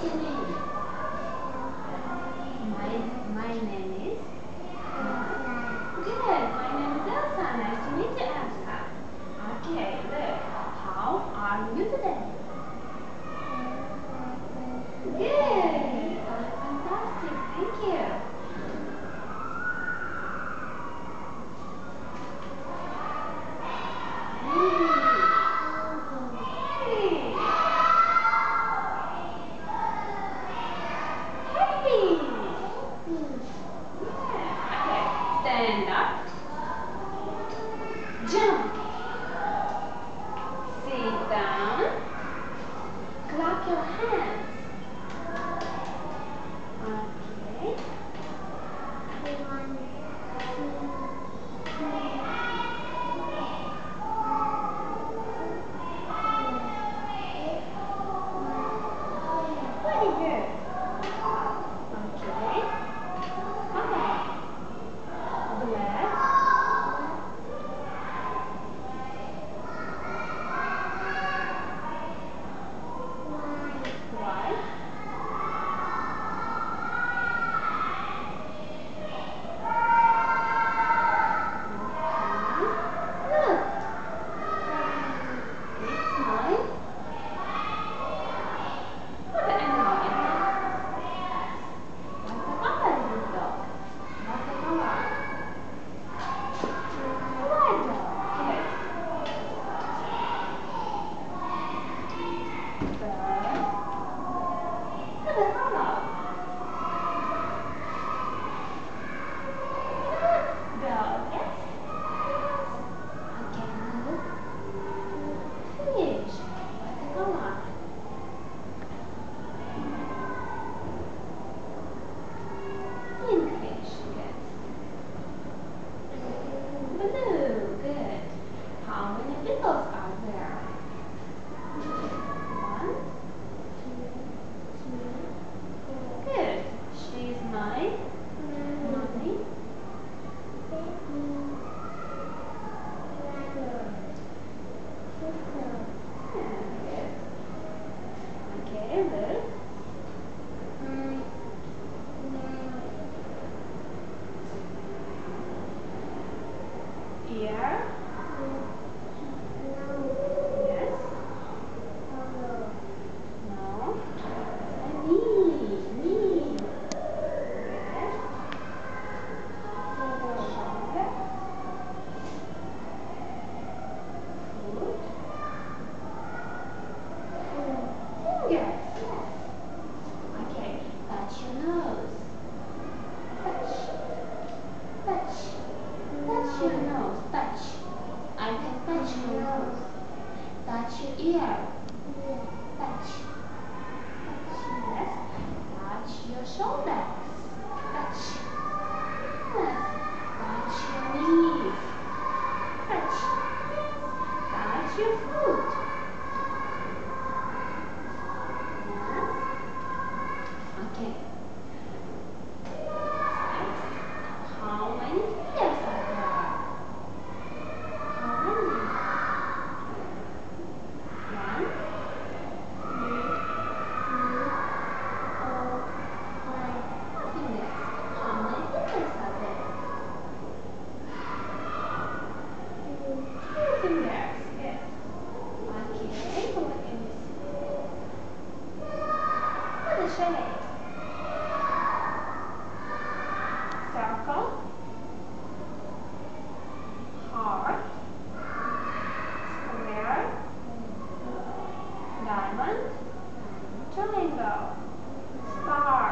your name? My name is? Good. My name is Elsa. Nice to meet you, Elsa. Okay, look. How are you today? Good. Fantastic. Thank you. Stand up, jump, sit down, clap your hands. Okay. Very good. Okay. Alright. Black. White. Look. It's mine. What the animal is it? What the color is this dog? What the color? White dog. Good. Bird. What the color? Dog. Yes. Okay, now look. Fish. What the color? Pink fish. Good. Blue. Good. How many beetles are there? One. Good. She's mine. Mommy. Good. Okay, look. Ear. Yes. No. Knee. Knee. Good. Shoulder. Foot. Fingers. Yes. Okay. Touch your nose. Touch. Touch. Touch your nose. Touch. I can touch your nose. Touch your ear. Touch. Yes. Touch your shoulders. Touch. Yes. Touch your knees. Touch. Touch your foot. Yes. Okay. How many fingers are there? How many? One, two, fingers. How many fingers are there? Two fingers. Good. Okay. What can you see? What is the shape? Circle. Heart. Square. Diamond. Triangle. Star.